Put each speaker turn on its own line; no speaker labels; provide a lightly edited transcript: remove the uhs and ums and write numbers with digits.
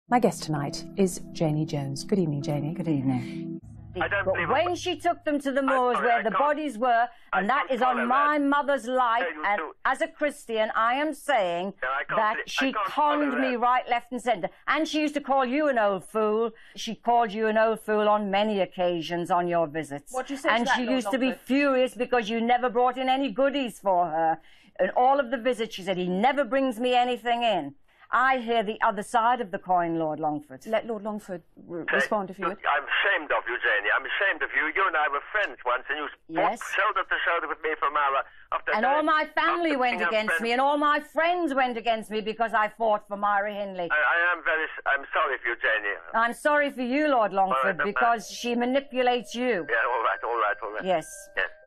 My guest tonight is Janie Jones. Good evening, Janie.
Good evening.
But when she took them to the moors where the bodies were, and that is on my mother's life, and as a Christian, I am saying that she conned me right, left and centre. And she used to call you an old fool. She called you an old fool on many occasions on your visits.
What do you say
and
to that,
she
Lord
used to be
Longford?
furious because you never brought in any goodies for her. And all of the visits, she said, he never brings me anything in. I hear the other side of the coin, Lord Longford.
Let Lord Longford respond if you would.
I'm ashamed of you, Janie. I'm ashamed of you. You and I were friends once, and you fought shoulder to shoulder with me for Myra.
And all my family went against me, and all my friends went against me because I fought for Myra Hindley.
I'm sorry for you, Janie.
I'm sorry for you, Lord Longford, because she manipulates you.
Yeah, all right.
Yes.
Yes.